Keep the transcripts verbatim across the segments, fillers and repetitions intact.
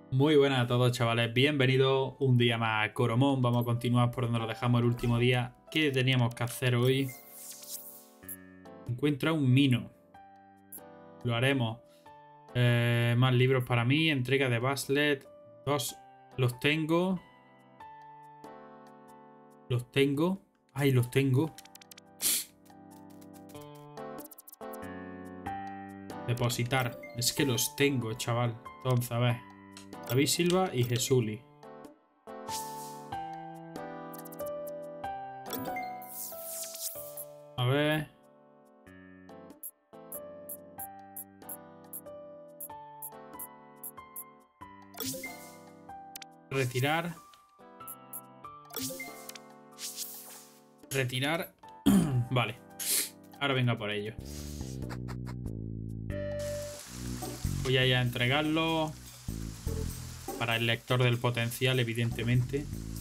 Muy buenas a todos, chavales. Bienvenidos un día más a Coromón. Vamos a continuar por donde lo dejamos el último día. ¿Qué teníamos que hacer hoy? Encuentra un mino. Lo haremos. Eh, más libros para mí. Entrega de Baslet. Dos. Los tengo. Los tengo. Ay, los tengo. Depositar. Es que los tengo, chaval. Entonces, a ver. David Silva y Jesuli. A ver. Retirar. Retirar. Vale. Ahora venga por ello. Voy a ir a entregarlo. Para el lector del potencial, evidentemente.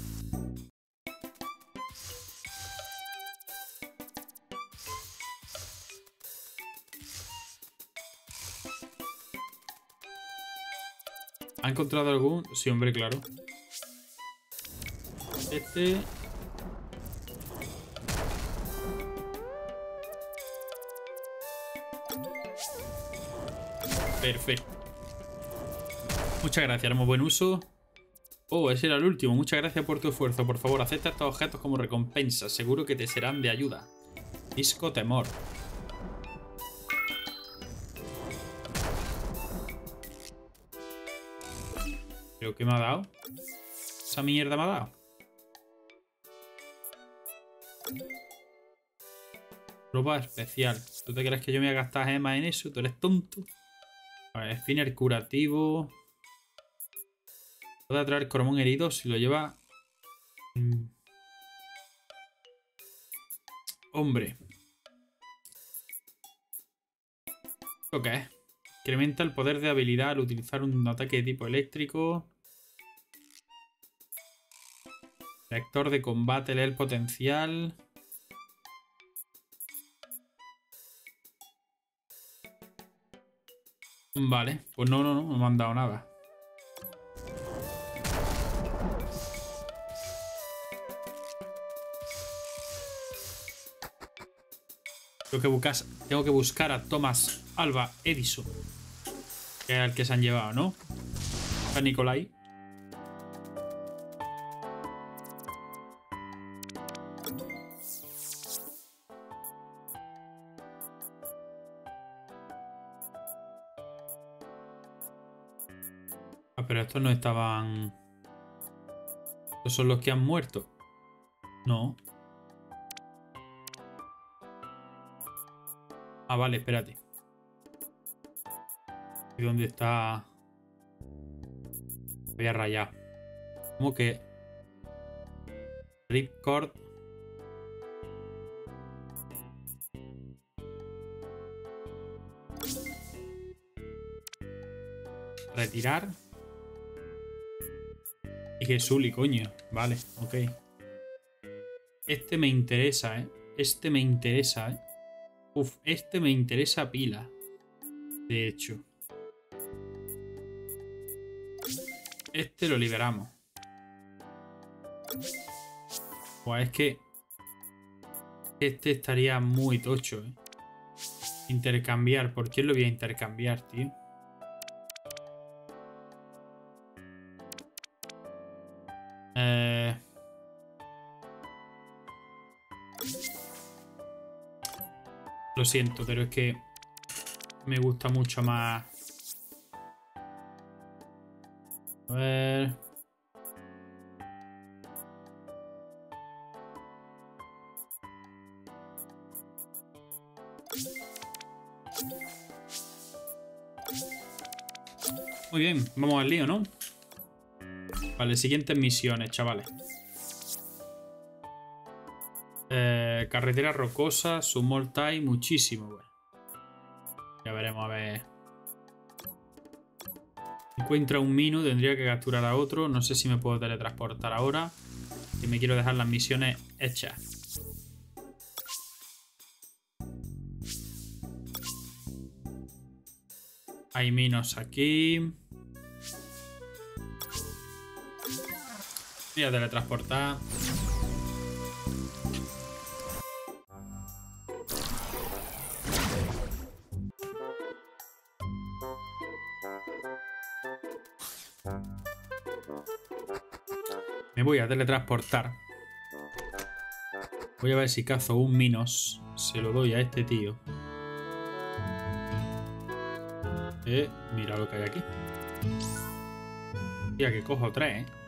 ¿Ha encontrado algún? Sí, hombre, claro. Este... Perfecto. Muchas gracias, haremos buen uso. Oh, ese era el último. Muchas gracias por tu esfuerzo. Por favor, acepta estos objetos como recompensa. Seguro que te serán de ayuda. Disco temor. ¿Pero qué me ha dado? ¿Esa mierda me ha dado? Ropa especial. ¿Tú te crees que yo me voy a gastar gemas en eso? ¿Tú eres tonto? A ver, spinner curativo. Puede atraer Coromón herido si lo lleva... Mm. Hombre. ¿Esto qué es? Incrementa el poder de habilidad al utilizar un ataque de tipo eléctrico. Vector de combate, lee el potencial. Vale, pues no, no, no, no me han dado nada. Tengo que buscar, tengo que buscar a Thomas Alva Edison. Que es el que se han llevado, ¿no? A Nicolai. Ah, pero estos no estaban... ¿Estos son los que han muerto? No. Ah, vale, espérate. ¿Y dónde está? Voy a rayar. ¿Cómo que? Ripcord. Retirar. Y Jesuli, coño. Vale, ok. Este me interesa, ¿eh? Este me interesa, ¿eh? Uf, este me interesa pila. De hecho. Este lo liberamos. Pues es que... Este estaría muy tocho, ¿eh? Intercambiar. ¿Por qué lo voy a intercambiar, tío? Eh... Lo siento, pero es que me gusta mucho más. A ver. Muy bien, vamos al lío, ¿no? Vale, siguientes misiones, chavales. Eh, carretera rocosa, Small Time, muchísimo, bueno. Ya veremos, a ver. Encuentra un mino, tendría que capturar a otro. No sé si me puedo teletransportar ahora. Y me quiero dejar las misiones hechas. Hay minos aquí. Voy a teletransportar. Me voy a teletransportar. Voy a ver si cazo un Minos. Se lo doy a este tío. Eh, mira lo que hay aquí. Mira que cojo tres, ¿eh?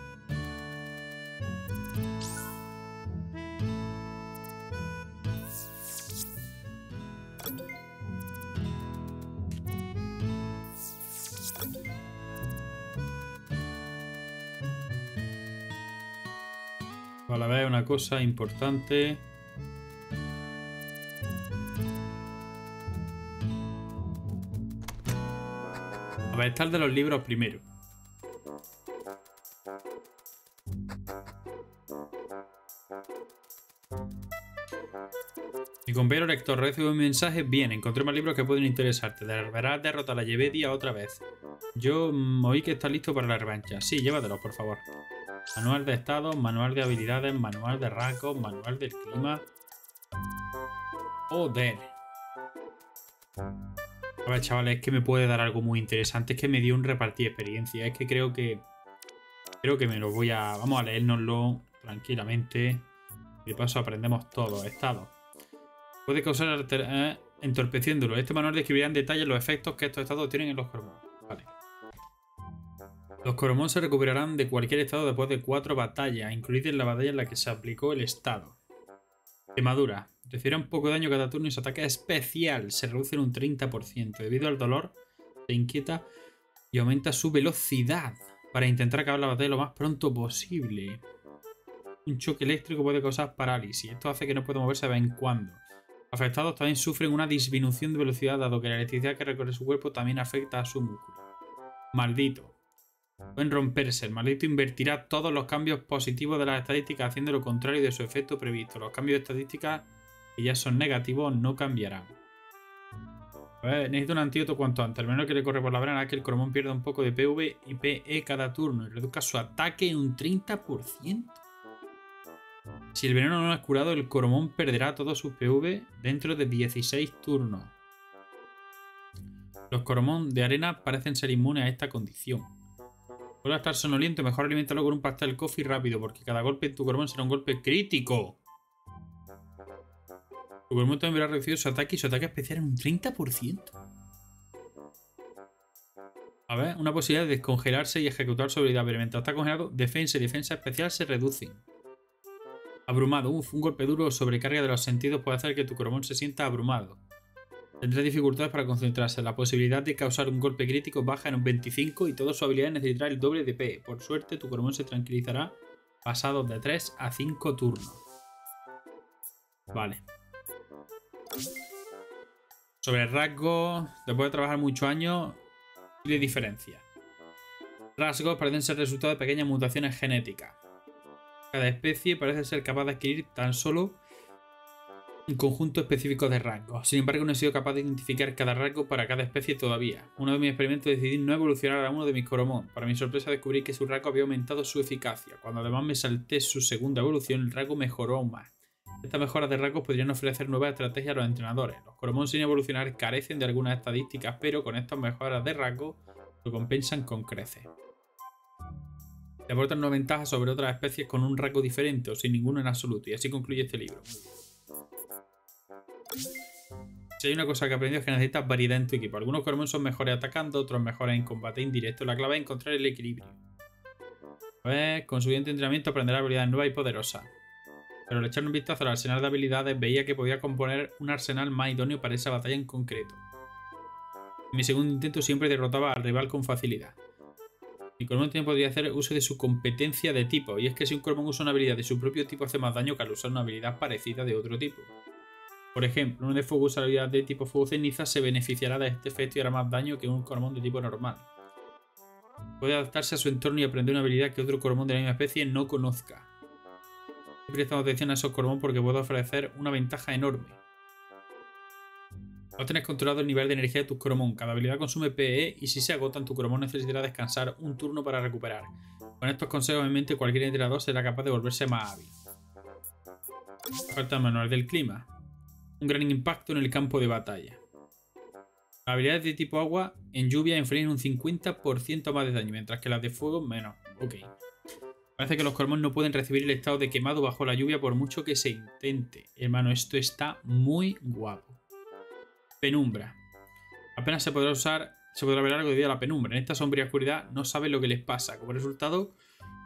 Vale, a ver, una cosa importante. A ver, está el de los libros primero. Mi compañero lector recibe un mensaje. Bien, encontré más libros que pueden interesarte. Deberás derrotar a la Yevedia otra vez. Yo mmm, oí que estás listo para la revancha. Sí, llévatelos, por favor. Manual de estados, manual de habilidades, manual de rasgos, manual del clima. Joder. A ver, chavales, es que me puede dar algo muy interesante. Es que me dio un repartir experiencia. Es que creo que... Creo que me lo voy a... Vamos a leérnoslo tranquilamente. Y de paso aprendemos todo. Estado. Puede causar... Eh, entorpeciéndolo. Este manual describirá en detalle los efectos que estos estados tienen en los Coromon. Vale. Los Coromon se recuperarán de cualquier estado después de cuatro batallas, incluida la batalla en la que se aplicó el estado. Quemadura. Recibirá un poco de daño cada turno y su ataque especial se reduce en un treinta por ciento. Debido al dolor, se inquieta y aumenta su velocidad para intentar acabar la batalla lo más pronto posible. Un choque eléctrico puede causar parálisis. Esto hace que no pueda moverse de vez en cuando. Afectados también sufren una disminución de velocidad, dado que la electricidad que recorre su cuerpo también afecta a su músculo. Maldito. Pueden romperse. El maldito invertirá todos los cambios positivos de las estadísticas, haciendo lo contrario de su efecto previsto. Los cambios de estadísticas que ya son negativos no cambiarán. A ver, necesito un antídoto cuanto antes. Al menos que le corre por la vena que el Coromon pierda un poco de P V y P E cada turno y reduzca su ataque en un treinta por ciento. Si el veneno no es curado, el Coromon perderá todos sus P V dentro de dieciséis turnos. Los Coromon de arena parecen ser inmunes a esta condición. Vuelve a estar sonoliento, mejor alimentarlo con un pastel coffee rápido, porque cada golpe en tu Coromon será un golpe crítico. Tu Coromon también verá reducido su ataque y su ataque especial en un treinta por ciento. A ver, una posibilidad de descongelarse y ejecutar su habilidad, pero mientras está congelado, defensa y defensa especial se reducen. Abrumado. Uf, un golpe duro o sobrecarga de los sentidos puede hacer que tu Coromon se sienta abrumado. Tendrá dificultades para concentrarse. La posibilidad de causar un golpe crítico baja en un veinticinco y toda su habilidad necesitará el doble de P. Por suerte, tu Coromon se tranquilizará pasados de tres a cinco turnos. Vale. Sobre rasgos, después de trabajar muchos años, de diferencia. Rasgos parecen ser resultado de pequeñas mutaciones genéticas. Cada especie parece ser capaz de adquirir tan solo un conjunto específico de rasgos. Sin embargo, no he sido capaz de identificar cada rasgo para cada especie todavía. Uno de mis experimentos decidí no evolucionar a uno de mis Coromon. Para mi sorpresa descubrí que su rasgo había aumentado su eficacia. Cuando además me salté su segunda evolución, el rasgo mejoró aún más. Estas mejoras de rasgos podrían ofrecer nuevas estrategias a los entrenadores. Los Coromon sin evolucionar carecen de algunas estadísticas, pero con estas mejoras de rasgos lo compensan con creces. Te aportan una ventaja sobre otras especies con un rasgo diferente o sin ninguno en absoluto. Y así concluye este libro. Si hay una cosa que he aprendido es que necesitas variedad en tu equipo. Algunos Coromon son mejores atacando, otros mejores en combate indirecto. La clave es encontrar el equilibrio. A ver, con su siguiente entrenamiento aprenderá habilidades nuevas y poderosas. Pero al echar un vistazo al arsenal de habilidades veía que podía componer un arsenal más idóneo para esa batalla en concreto. En mi segundo intento siempre derrotaba al rival con facilidad. Mi Coromon también podría hacer uso de su competencia de tipo, y es que si un Coromon usa una habilidad de su propio tipo hace más daño que al usar una habilidad parecida de otro tipo. Por ejemplo, uno de fuego usa la habilidad de tipo fuego ceniza, se beneficiará de este efecto y hará más daño que un Coromon de tipo normal. Puede adaptarse a su entorno y aprender una habilidad que otro Coromon de la misma especie no conozca. Estoy prestando atención a esos Coromon porque puedo ofrecer una ventaja enorme. No tienes controlado el nivel de energía de tus Coromon. Cada habilidad consume P E y si se agotan, tu Coromon necesitará descansar un turno para recuperar. Con estos consejos en mente, cualquier entrenador será capaz de volverse más hábil. Falta el manual del clima. Un gran impacto en el campo de batalla. Las habilidades de tipo agua en lluvia infligen un cincuenta por ciento más de daño, mientras que las de fuego menos. Ok. Parece que los cormos no pueden recibir el estado de quemado bajo la lluvia por mucho que se intente. Hermano, esto está muy guapo. Penumbra. Apenas se podrá usar, se podrá ver algo debido a la penumbra. En esta sombría oscuridad no saben lo que les pasa. Como resultado,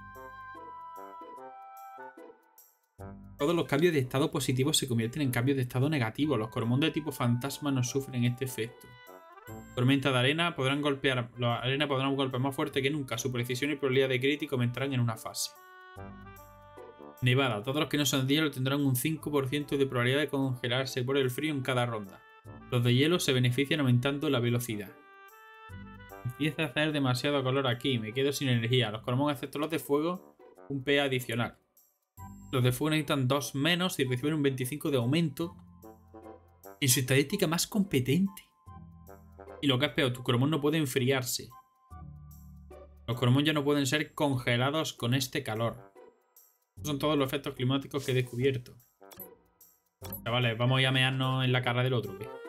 todos los cambios de estado positivo se convierten en cambios de estado negativo. Los cormos de tipo fantasma no sufren este efecto. Tormenta de arena podrán golpear. La arena podrán golpear más fuerte que nunca. Su precisión y probabilidad de crítico aumentarán en una fase. Nevada. Todos los que no son de hielo tendrán un cinco por ciento de probabilidad de congelarse por el frío en cada ronda. Los de hielo se benefician aumentando la velocidad. Empieza a hacer demasiado calor aquí. Me quedo sin energía. Los cormos, excepto los de fuego, un P adicional. Los de fuego necesitan dos menos y reciben un veinticinco de aumento en su estadística más competente. Y lo que es peor, tu cromón no puede enfriarse. Los cromón ya no pueden ser congelados con este calor. Estos son todos los efectos climáticos que he descubierto. Chavales, vamos a ir a mearnos en la cara del otro, ¿qué?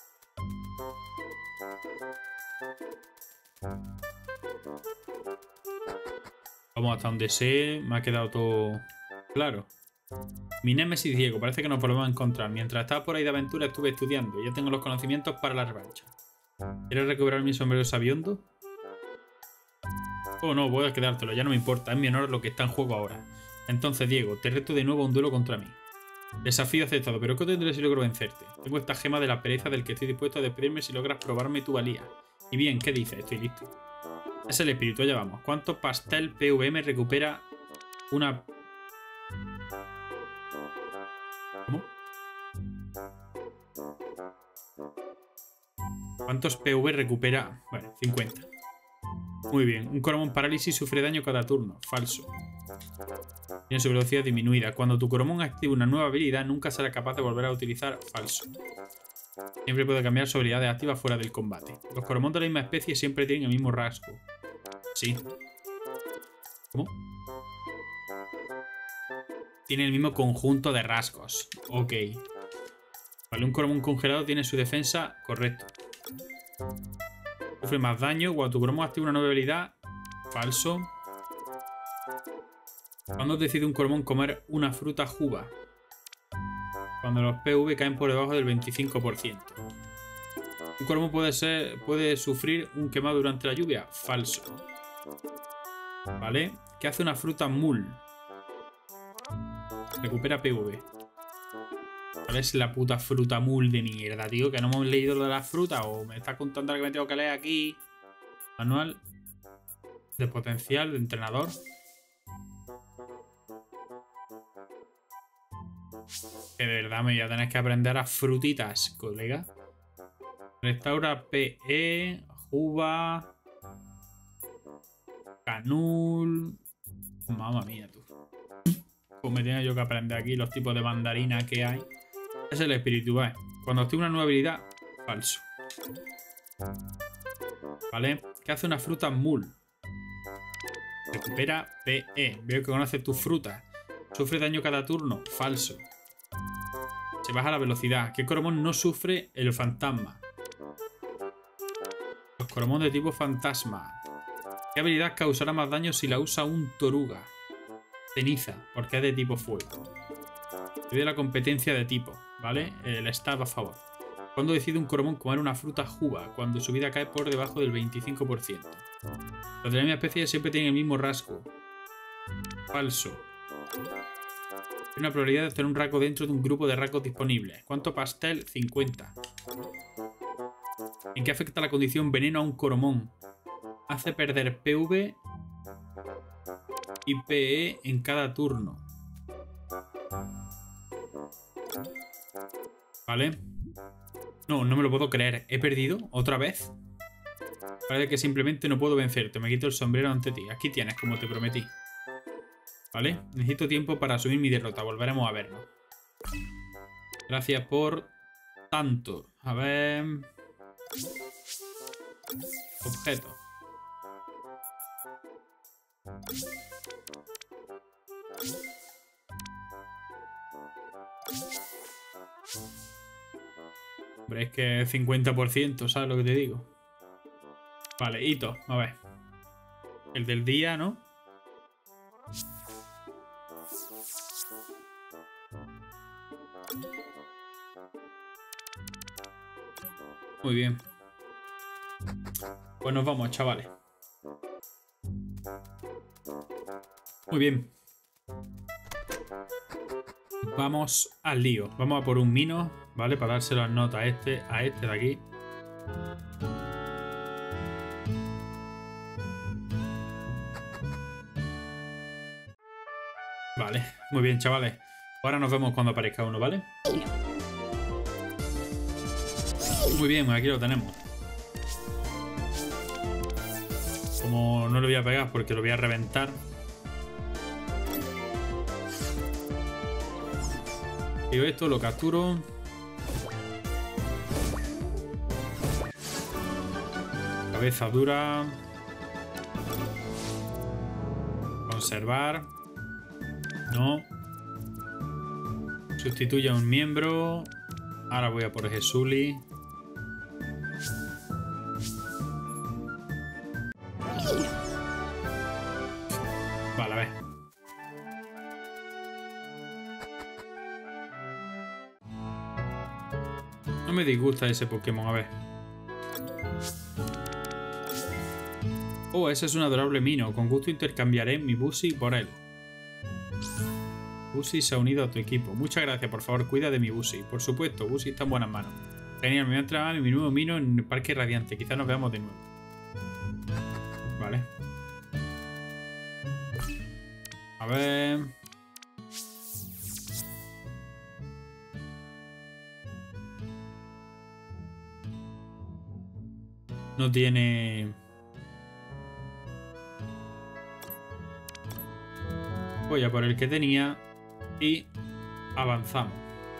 Vamos hasta donde sé. Me ha quedado todo claro. Mi némesis Diego, parece que nos volvemos a encontrar. Mientras estaba por ahí de aventura estuve estudiando y ya tengo los conocimientos para la revancha. ¿Quieres recuperar mi sombrero sabiondo? Oh, no, puedes quedártelo, ya no me importa. Es mi honor lo que está en juego ahora. Entonces, Diego, te reto de nuevo a un duelo contra mí. Desafío aceptado, pero ¿qué tendré si logro vencerte? Tengo esta gema de la pereza del que estoy dispuesto a despedirme si logras probarme tu valía. Y bien, ¿qué dices? Estoy listo. Es el espíritu, ya vamos. ¿Cuánto pastel P V M recupera una... ¿Cómo? ¿Cuántos P V recupera? Bueno, cincuenta. Muy bien. Un Coromon parálisis sufre daño cada turno. Falso. Tiene su velocidad disminuida. Cuando tu Coromon activa una nueva habilidad, nunca será capaz de volver a utilizar. Falso. Siempre puede cambiar su habilidad activa fuera del combate. Los Coromon de la misma especie siempre tienen el mismo rasgo. Sí. ¿Cómo? Tiene el mismo conjunto de rasgos. Ok. Vale, un Coromon congelado tiene su defensa correcto. Sufre más daño. Cuando tu Coromon activa una nueva habilidad. Falso. Cuando decide un Coromon comer una fruta juba. Cuando los P V caen por debajo del veinticinco por ciento. Un Coromon puede, ser, puede sufrir un quemado durante la lluvia. Falso. ¿Vale? ¿Qué hace una fruta mul? Recupera P V. ¿Cuál es la puta fruta mul de mierda, tío? ¿Que no hemos leído lo de las frutas? ¿O me estás contando que me tengo que leer aquí? Manual de potencial de entrenador. Que de verdad me voy a tener que aprender a frutitas, colega. Restaura P E, Juba, Canul. Mamma mía, tú. Pues me tengo yo que aprender aquí los tipos de mandarina que hay. Es el espíritu, ¿vale? Cuando activa una nueva habilidad, falso. ¿Vale? ¿Qué hace una fruta mul? Recupera P E. Veo que conoce tu fruta. Sufre daño cada turno. Falso. Se baja la velocidad. ¿Qué Coromon no sufre el fantasma? Los Coromon de tipo fantasma. ¿Qué habilidad causará más daño si la usa un Toruga? Ceniza, porque es de tipo fuego. Pide la competencia de tipo, ¿vale? El stab a favor. Cuando decide un Coromon comer una fruta juba, cuando su vida cae por debajo del veinticinco por ciento. Los de la misma especie siempre tienen el mismo rasgo. Falso. Hay una probabilidad de tener un rasgo dentro de un grupo de rasgos disponibles. ¿Cuánto pastel? cincuenta. ¿En qué afecta la condición veneno a un Coromon? Hace perder P V y P E en cada turno. ¿Vale? No, no me lo puedo creer. ¿He perdido? ¿Otra vez? Parece que simplemente no puedo vencerte. Me quito el sombrero ante ti. Aquí tienes, como te prometí. ¿Vale? Necesito tiempo para asumir mi derrota. Volveremos a vernos. Gracias por tanto. A ver... Objeto. Hombre, es que es cincuenta por ciento, ¿sabes lo que te digo? Vale, hito, a ver. El del día, ¿no? Muy bien. Pues nos vamos, chavales. Muy bien. Vamos al lío. Vamos a por un mino, ¿vale? Para dárselo las notas a este, a este de aquí. Vale, muy bien, chavales. Ahora nos vemos cuando aparezca uno, ¿vale? Muy bien, aquí lo tenemos. Como no lo voy a pegar porque lo voy a reventar. Y esto lo capturo. Cabeza dura. Conservar. No. Sustituye a un miembro. Ahora voy a por Jesuli. Vale, a ver. No me disgusta ese Pokémon, a ver. Oh, ese es un adorable mino. Con gusto intercambiaré mi Busi por él. Busi se ha unido a tu equipo. Muchas gracias, por favor, cuida de mi Busi. Por supuesto, Busi está en buenas manos. Genial, me voy a entregar a mi nuevo mino en el Parque Radiante. Quizás nos veamos de nuevo. Vale. A ver... No tiene... Voy a por el que tenía y avanzamos.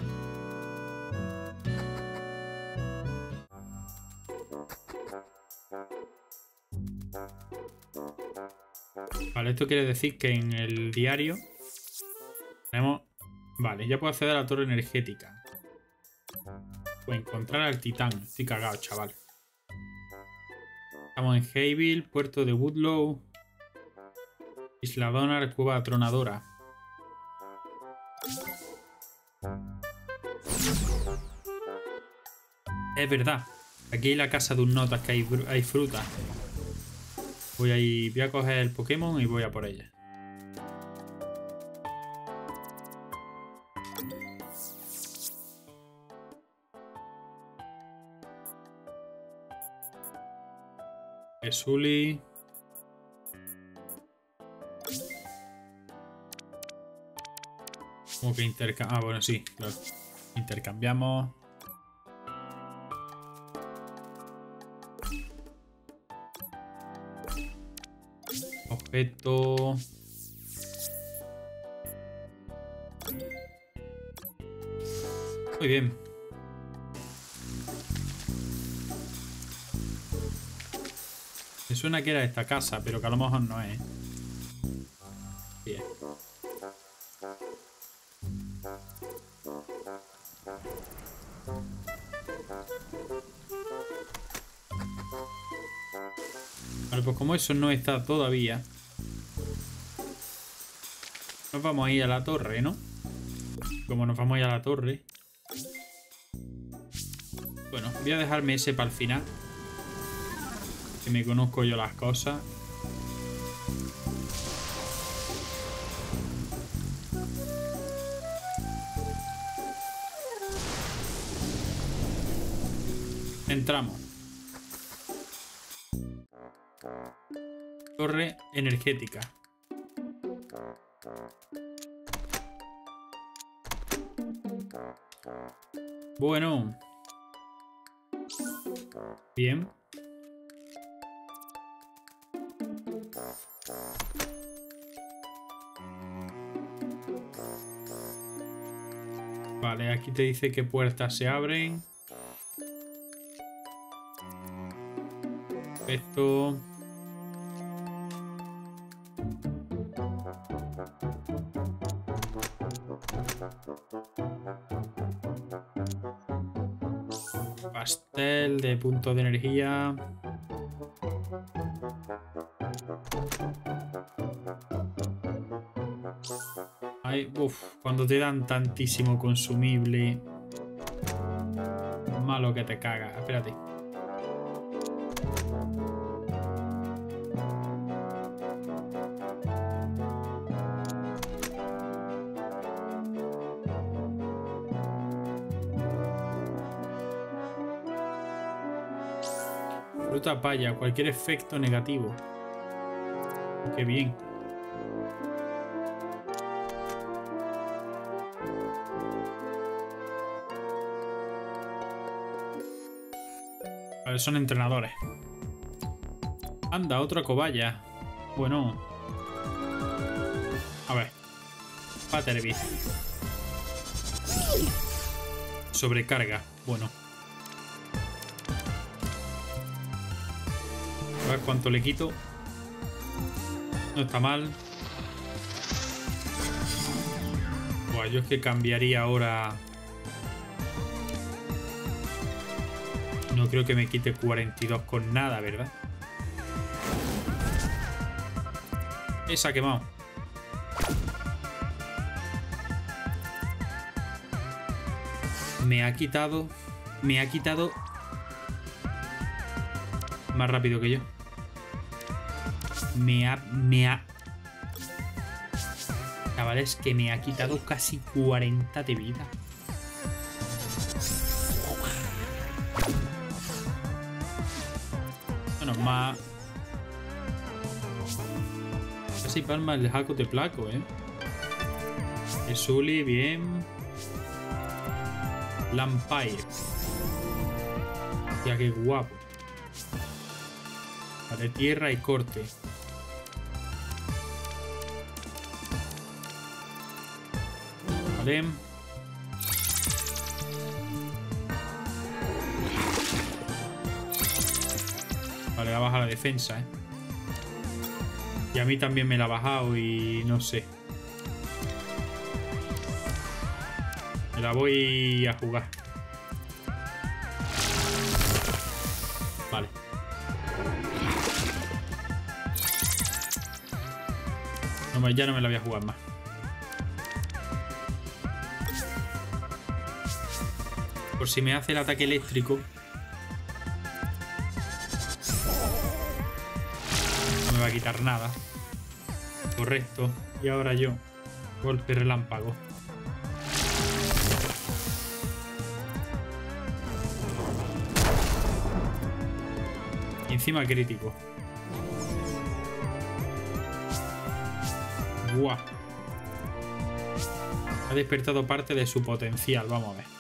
Vale, esto quiere decir que en el diario tenemos... Vale, ya puedo acceder a la torre energética. O encontrar al titán. Estoy cagado, chaval. Estamos en Hayville, puerto de Woodlow, Isla Donar, cueva tronadora. Es verdad. Aquí hay la casa de un notas que hay, hay fruta. Voy a, ir, voy a coger el Pokémon y voy a por ella. Jesuli. Como que intercambiamos. Ah, bueno, sí, claro. Intercambiamos. Objeto. Muy bien. Me suena que era esta casa, pero que a lo mejor no es. Bien. Vale, pues como eso no está todavía, nos vamos a ir a la torre, ¿no? Como nos vamos a ir a la torre. Bueno, voy a dejarme ese para el final. Que me conozco yo las cosas. Entramos. Torre energética. Bueno. Bien. Vale, aquí te dice qué puertas se abren. Esto... Pastel de punto de energía. Ay, uf, cuando te dan tantísimo consumible. Malo que te caga. Espérate. Fruta paya, cualquier efecto negativo. Qué bien. Vale, son entrenadores. Anda, otra cobaya. Bueno. A ver. Paterby. Sobrecarga. Bueno. A ver cuánto le quito. No está mal. Buah, yo es que cambiaría ahora. No creo que me quite cuarenta y dos con nada, ¿verdad? Esa ha quemado. Me ha quitado. Me ha quitado. Más rápido que yo. Me ha... Me ha... Chavales, que me ha quitado casi cuarenta de vida. Bueno, más... Casi palma el jaco de placo, ¿eh? Esuli, bien. Lampire. Ya, qué guapo. Vale, tierra y corte. Vale. Vale, ha bajado la defensa, ¿eh? Y a mí también me la ha bajado y no sé. Me la voy a jugar. Vale. No, ya no me la voy a jugar más. Por si me hace el ataque eléctrico. No me va a quitar nada. Correcto. Y ahora yo. Golpe relámpago. Y encima crítico. Buah. Ha despertado parte de su potencial. Vamos a ver.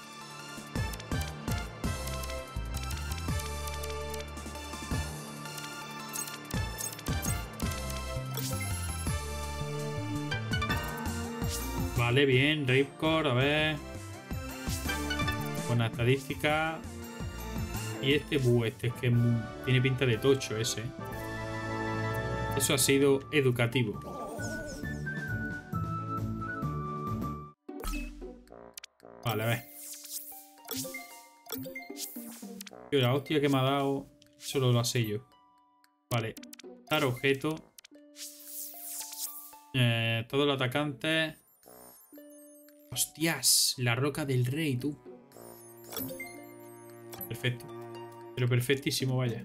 Vale, bien. Ripcord, a ver. Buena estadística. Y este, buh, este es que muy, tiene pinta de tocho ese. Eso ha sido educativo. Vale, a ver. Tío, la hostia que me ha dado solo lo sé yo. Vale. Dar objeto. Eh, todos los atacantes. Hostias, la roca del rey, tú. Perfecto. Pero perfectísimo, vaya.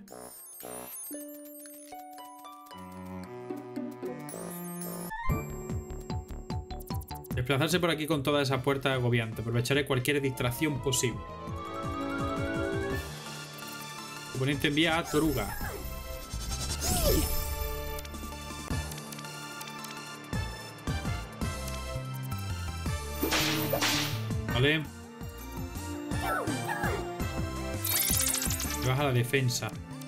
Desplazarse por aquí con toda esa puerta agobiante. Aprovecharé cualquier distracción posible. El oponente envía a Toruga. Vale. Baja la defensa.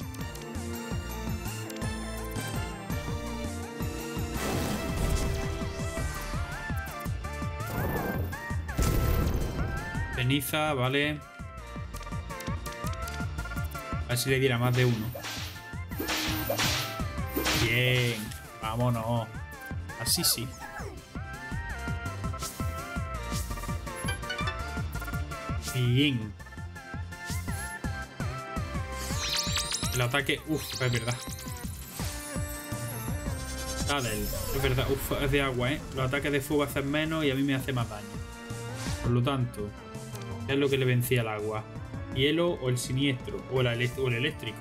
Ceniza, vale. A ver si le diera más de uno. Bien. Vámonos. Así sí. Bien. El ataque... Uf, es verdad. Dale, es verdad. Uf, es de agua, ¿eh? Los ataques de fuego hacen menos y a mí me hace más daño. Por lo tanto, ¿qué es lo que le vencía al agua? Hielo o el siniestro. O, la elect o el eléctrico.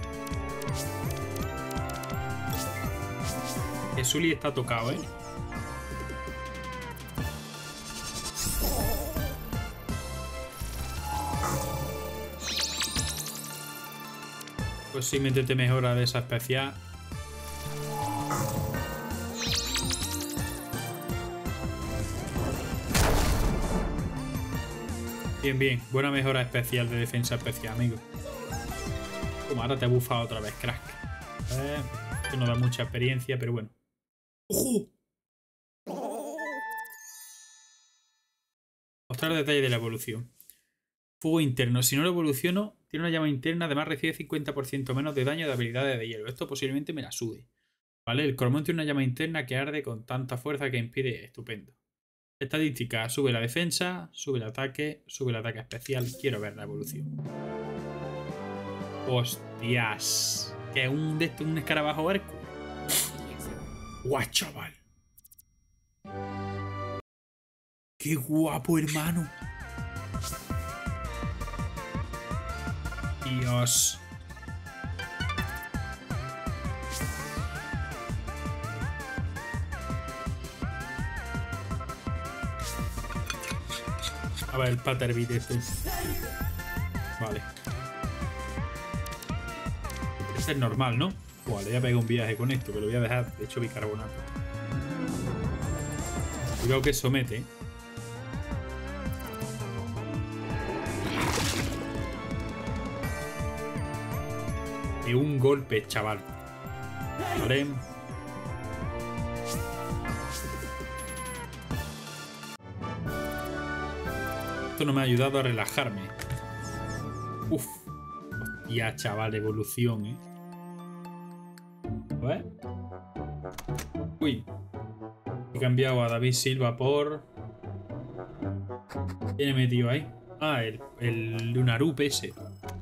Que Sully está tocado, ¿eh? Pues sí, métete mejor a esa especial. Bien, bien. Buena mejora especial de defensa especial, amigo. Como ahora te he bufado otra vez, crack. Eh, que no da mucha experiencia, pero bueno. ¡Ojo! Mostrar detalles de la evolución. Fuego interno. Si no lo evoluciono, tiene una llama interna. Además recibe cincuenta por ciento menos de daño de habilidades de hielo. Esto posiblemente me la sude. ¿Vale? El Cormón tiene una llama interna que arde con tanta fuerza que impide... Estupendo. Estadística. Sube la defensa, sube el ataque, sube el ataque especial. Quiero ver la evolución. Hostias. Que es un, de esto, un escarabajo Hércules. Guau, chaval. Qué guapo, hermano. Dios. A ver, el Patterbeat este. Vale. Este es normal, ¿no? Buah, le voy a pegar un viaje con esto, que lo voy a dejar de hecho bicarbonato. Cuidado que somete, ¿eh? Y un golpe, chaval. Vale. Esto no me ha ayudado a relajarme. Uf. Hostia, chaval, evolución, ¿eh? A ver. Uy. He cambiado a David Silva por... ¿Quién he metido ahí? Ah, el, el Lunarup ese.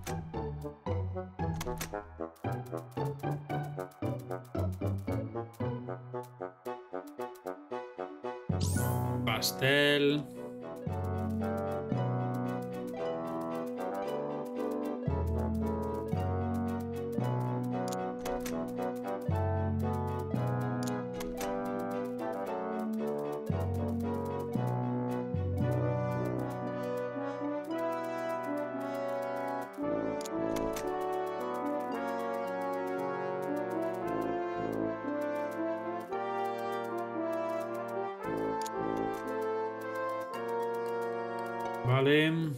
Pastel. Vale.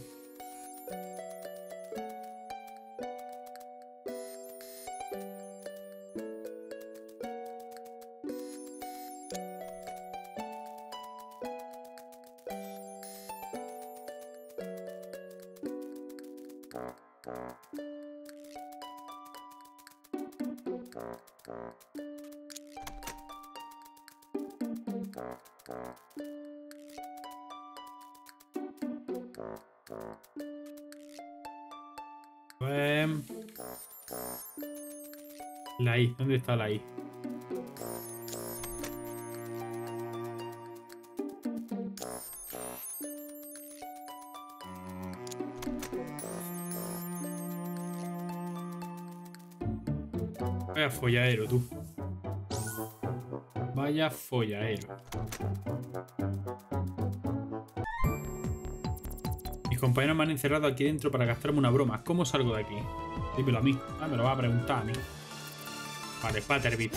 Eh, la I, ¿dónde está la I? Vaya follaero, tú. Vaya follaero. Mis compañeros me han encerrado aquí dentro para gastarme una broma. ¿Cómo salgo de aquí? Dímelo a mí. Ah, me lo va a preguntar a mí. Vale, Patterbeat.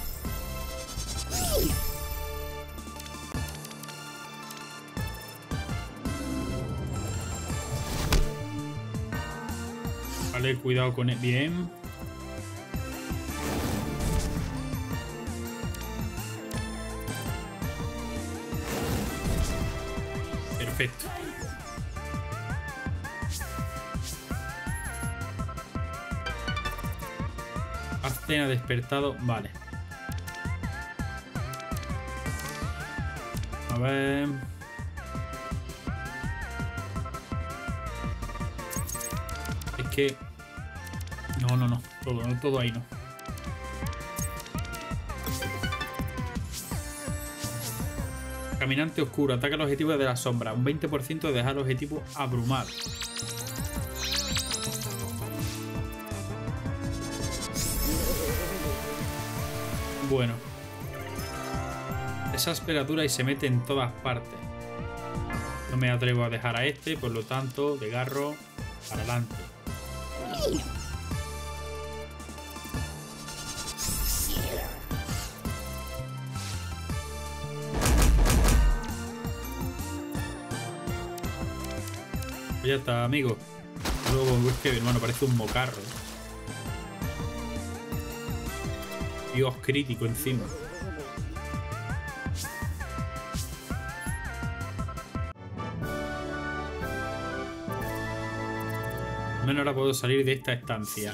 Vale, cuidado con él. Bien. Perfecto. Aztena despertado. Vale. A ver. Es que... No, no, no. Todo, no, todo ahí no. Caminante oscuro. Ataca el objetivo desde la sombra. Un veinte por ciento de dejar el objetivo abrumado. Bueno. Esa asperatura y se mete en todas partes. No me atrevo a dejar a este, por lo tanto, de garro para adelante. Pues ya está, amigo. Luego es que, hermano, parece un mocarro. Dios, crítico encima. Al menos ahora puedo salir de esta estancia.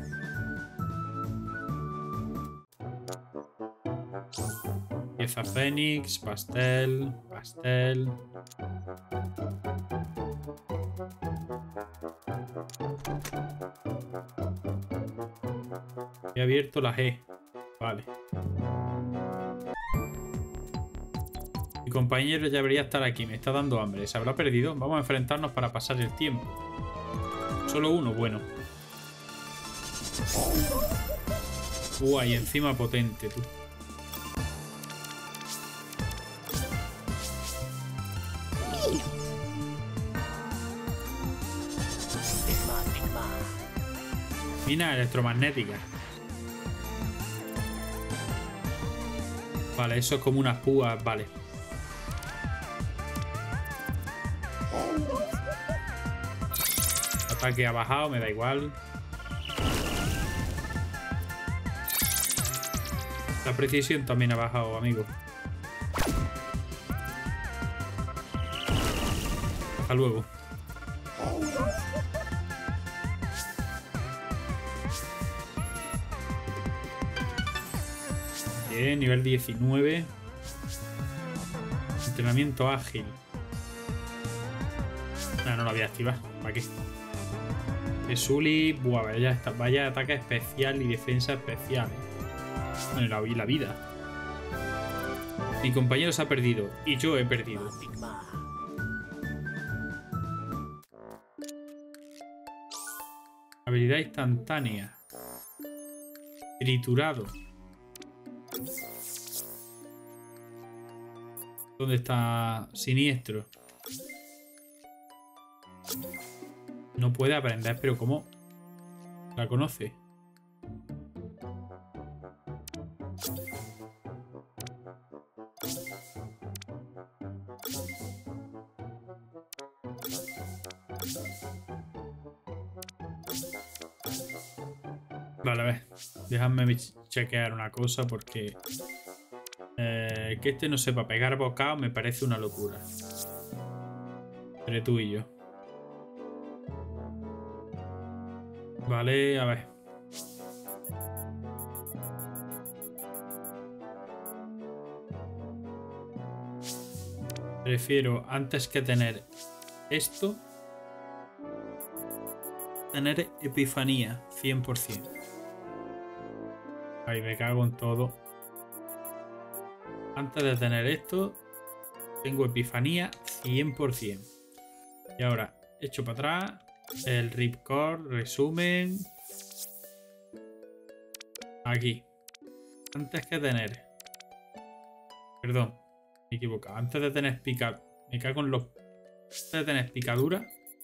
Pieza fénix, pastel, pastel. He abierto la G. Vale. Mi compañero ya debería estar aquí. Me está dando hambre. ¿Se habrá perdido? Vamos a enfrentarnos para pasar el tiempo. Solo uno, bueno. Uy, encima potente, tú. Mina electromagnética. Vale, eso es como unas púas, vale. Ataque ha bajado, me da igual. La precisión también ha bajado, amigo. Hasta luego. Bien, nivel diecinueve. Entrenamiento ágil. No, no lo voy a activar. ¿Para qué? Esuli. Buah, vaya, está, vaya ataque especial y defensa especial. Bueno, la, y la vida. Mi compañero se ha perdido. Y yo he perdido. Habilidad instantánea. Triturado. ¿Dónde está Siniestro? No puede aprender, pero ¿cómo? ¿La conoce? Vale, a ver. Déjame chequear una cosa porque... Eh, que este no sepa pegar bocado me parece una locura. Entre tú y yo. Vale, a ver. Prefiero, antes que tener esto, tener epifanía, cien por cien. Ahí me cago en todo. Antes de tener esto, tengo epifanía cien por cien. Y ahora, echo para atrás. El ripcord, resumen. Aquí. Antes que tener. Perdón, me he equivocado. Antes de tener picadura. Me cago en los. Antes de tener picadura.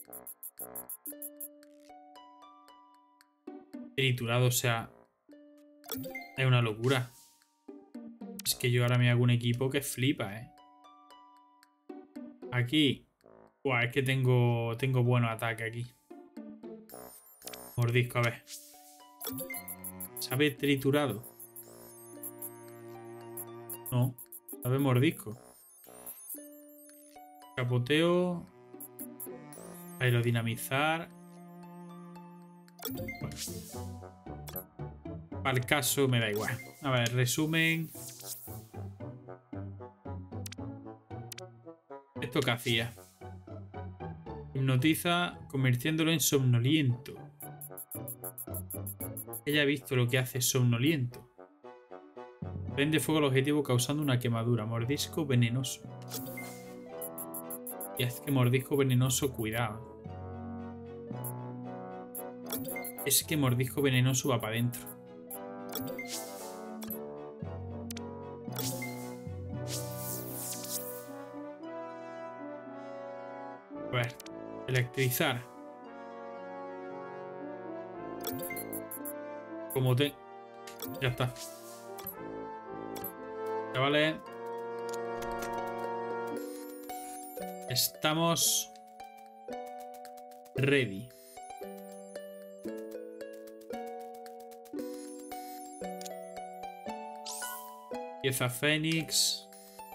Triturado, o sea. Es una locura. Es que yo ahora me hago un equipo que flipa, ¿eh? Aquí. Buah, es que tengo, tengo buenos ataques aquí. Mordisco, a ver. ¿Sabe triturado? No. ¿Sabe mordisco? Capoteo. Aerodinamizar. Bueno. Para el caso me da igual. A ver, resumen. ¿Esto qué hacía? Hipnotiza convirtiéndolo en somnoliento. Ella ha visto lo que hace Somnoliento. Prende fuego al objetivo causando una quemadura. Mordisco venenoso. Y es que mordisco venenoso, cuidado. Es que mordisco venenoso va para adentro. A ver, electrizar. Como te... Ya está. Chavales. Estamos... ready. Pieza Fénix.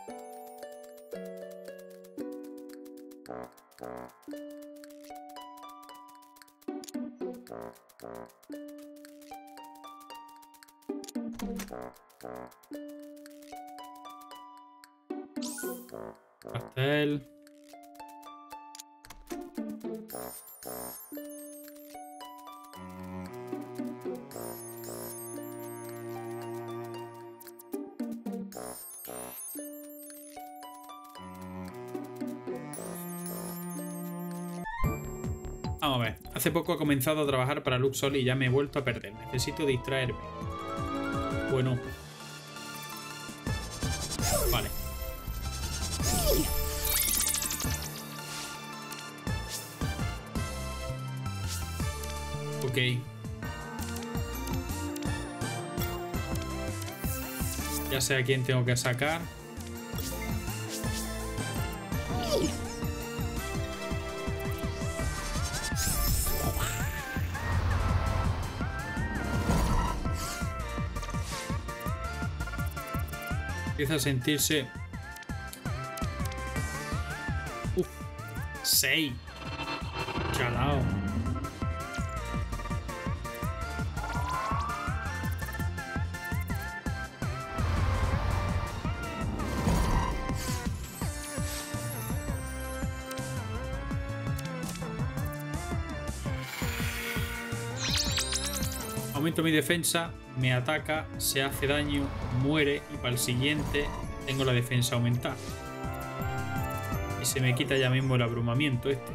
Pastel. Vamos a ver. Hace poco he comenzado a trabajar para Luxor y ya me he vuelto a perder. Necesito distraerme. Bueno. Vale. Ok. Ya sé a quién tengo que sacar. Empieza a sentirse... Uf, seis. Chalao. Aumento mi defensa, me ataca, se hace daño, muere y para el siguiente tengo la defensa aumentada. Y se me quita ya mismo el abrumamiento este.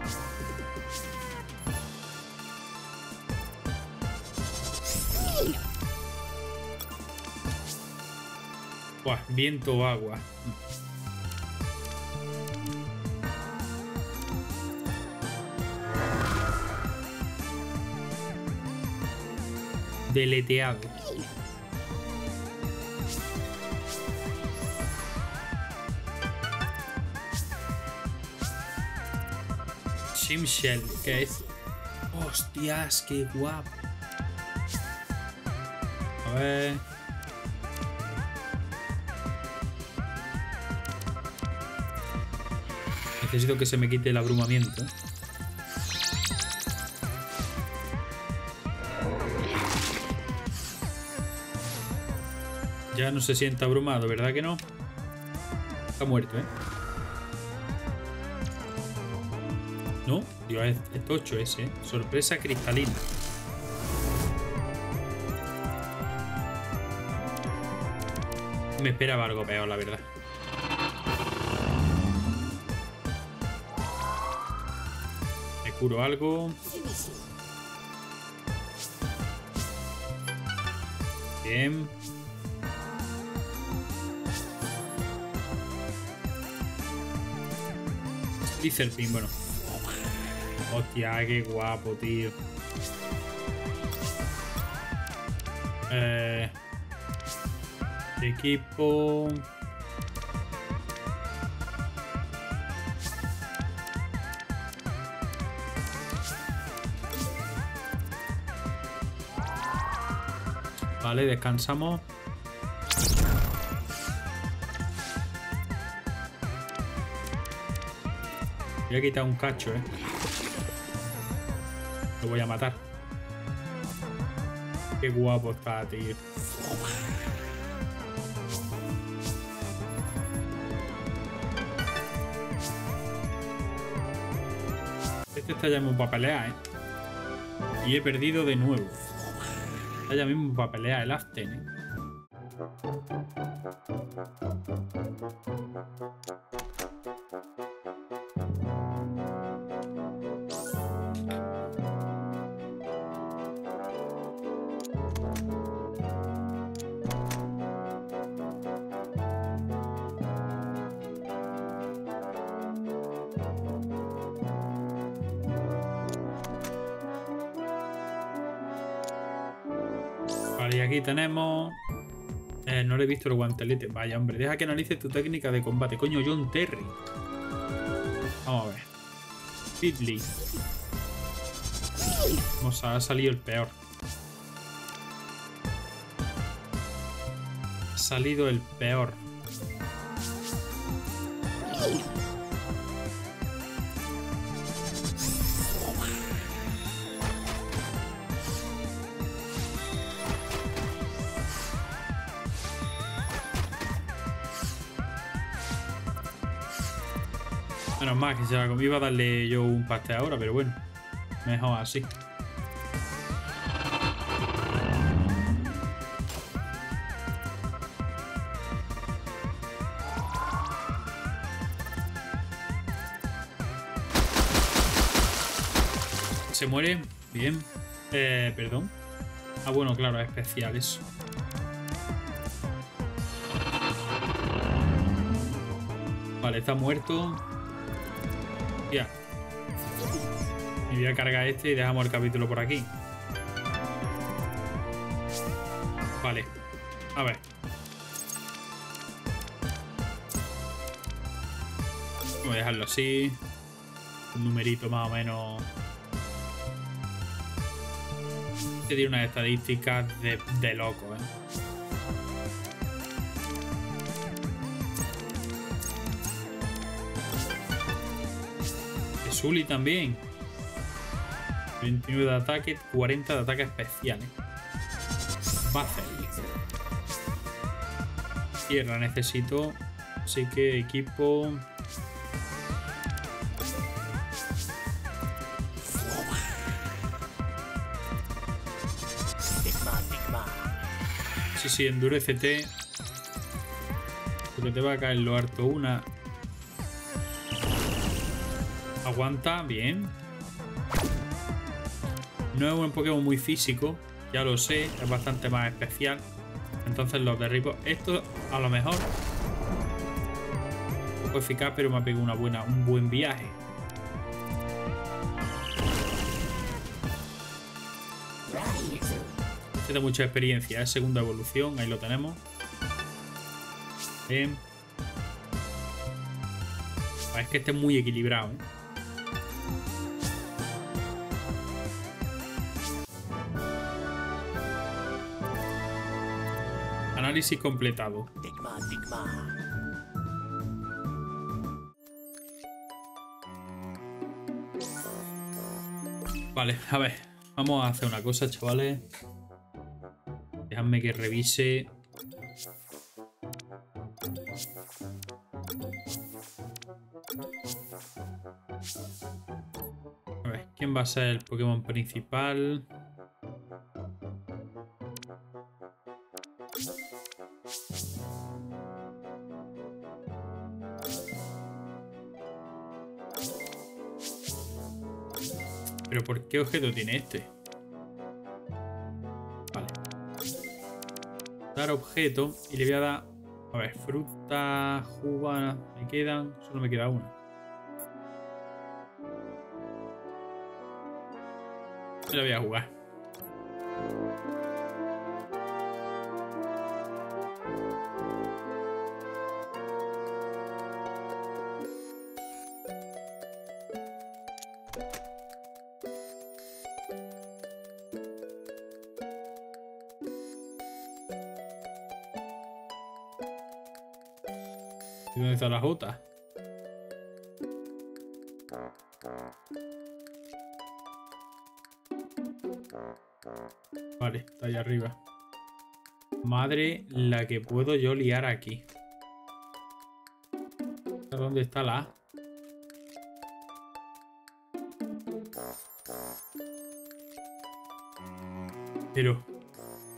Buah, viento o agua. Deleteado. Chimshell, ¿qué es? Hostias, qué guapo. A ver. Necesito que se me quite el abrumamiento. Ya no se siente abrumado, ¿verdad que no? Está muerto, ¿eh? No, Dios, es, es tocho ese, ¿eh? Sorpresa cristalina. Me esperaba algo peor, la verdad. Me curo algo. Bien. Lizerpin, bueno. Hostia, qué guapo, tío. Eh, equipo. Vale, descansamos. Voy a quitar un cacho, eh. Lo voy a matar. Qué guapo está, tío. Este está ya muy para pelear, eh. Y he perdido de nuevo. Está ya mismo para pelear el Azten, ¿eh? Vale, y aquí tenemos... Eh, no le he visto el guantelete. Vaya, hombre, deja que analice tu técnica de combate. Coño, John Terry. Vamos a ver. Fiddly. Nos ha salido el peor. Ha salido el peor. Menos mal que se la comí. Iba a darle yo un pastel ahora, pero bueno. Mejor así. Se muere. Bien. Eh, perdón. Ah, bueno, claro, es especial eso. Vale, está muerto. Ya. Me voy a cargar este y dejamos el capítulo por aquí. Vale. A ver. Voy a dejarlo así. Un numerito más o menos. Este tiene unas estadísticas de, de loco, ¿eh? Zully también. veintinueve de ataque, cuarenta de ataque especial. Bacel. Tierra necesito. Así que equipo. Sí, sí, endurécete. Porque te va a caer lo harto una. Aguanta, bien. No es un Pokémon muy físico, ya lo sé, es bastante más especial. Entonces los derribo. Esto a lo mejor un poco eficaz, pero me ha pegado una buena, un buen viaje. Tiene mucha experiencia, es segunda evolución, ahí lo tenemos. Bien. Es que este es muy equilibrado, ¿eh? Análisis completado. Vale, a ver. Vamos a hacer una cosa, chavales. Dejadme que revise. A ver, ¿quién va a ser el Pokémon principal? ¿Pero por qué objeto tiene este? Vale. Dar objeto y le voy a dar... A ver, fruta, jugo, me quedan... Solo me queda una. Me la voy a jugar. ¿Y dónde está la Jota? Vale, está ahí arriba. Madre, la que puedo yo liar aquí. ¿Dónde está la A? Pero...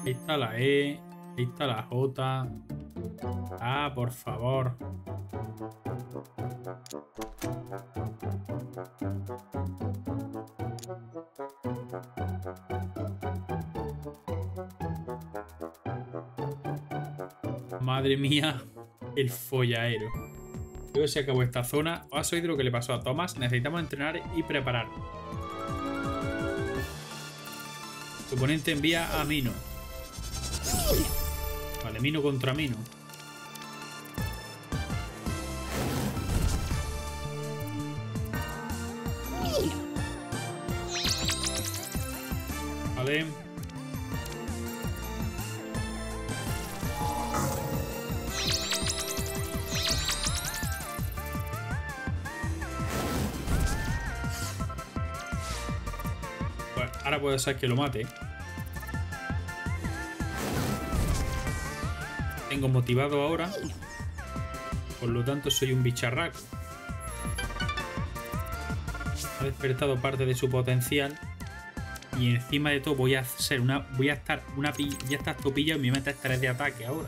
Ahí está la E. Ahí está la J. Ah, por favor. Madre mía, el follaero. Luego se acabó esta zona. ¿Has oído lo que le pasó a Thomas? Necesitamos entrenar y preparar. Tu oponente envía a Mino. Vale, Mino contra Mino. Vale. Bueno, ahora puede ser que lo mate. Tengo motivado ahora. Por lo tanto soy un bicharraco. Ha despertado parte de su potencial. Y encima de todo voy a hacer una. Voy a estar una ya está topilla y me metes tres de ataque ahora.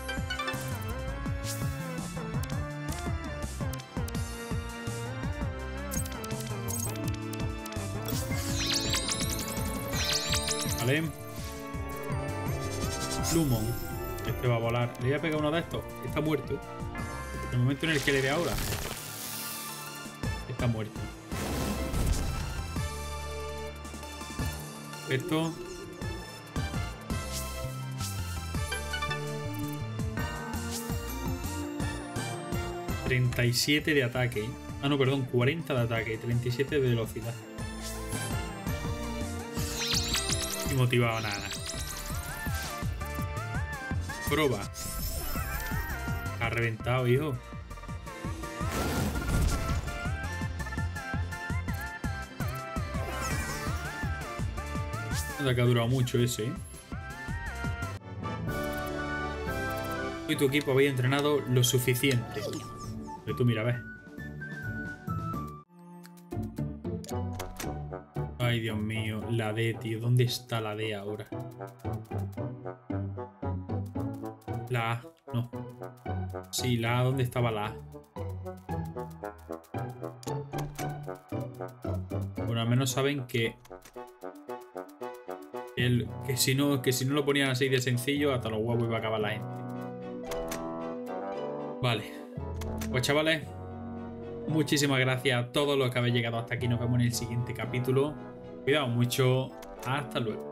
Vale. Lumon. Este va a volar. Le voy a pegar uno de estos. Está muerto. En el momento en el que le dé ahora. Está muerto. Esto. treinta y siete de ataque. Ah, no, perdón. cuarenta de ataque y treinta y siete de velocidad. Y motivado nada. Proba. Ha reventado, hijo. Anda que ha durado mucho ese, ¿eh? Tú y tu equipo habéis entrenado lo suficiente. Pero tú mira, ves. Ay, Dios mío. La D, tío. ¿Dónde está la D ahora? La A. No. Sí, la A. ¿Dónde estaba la A? Bueno, al menos saben que... El, que, si no, que si no lo ponían así de sencillo, hasta los huevos iba a acabar la gente. Vale. Pues chavales, muchísimas gracias a todos los que habéis llegado hasta aquí. Nos vemos en el siguiente capítulo. Cuidado mucho. Hasta luego.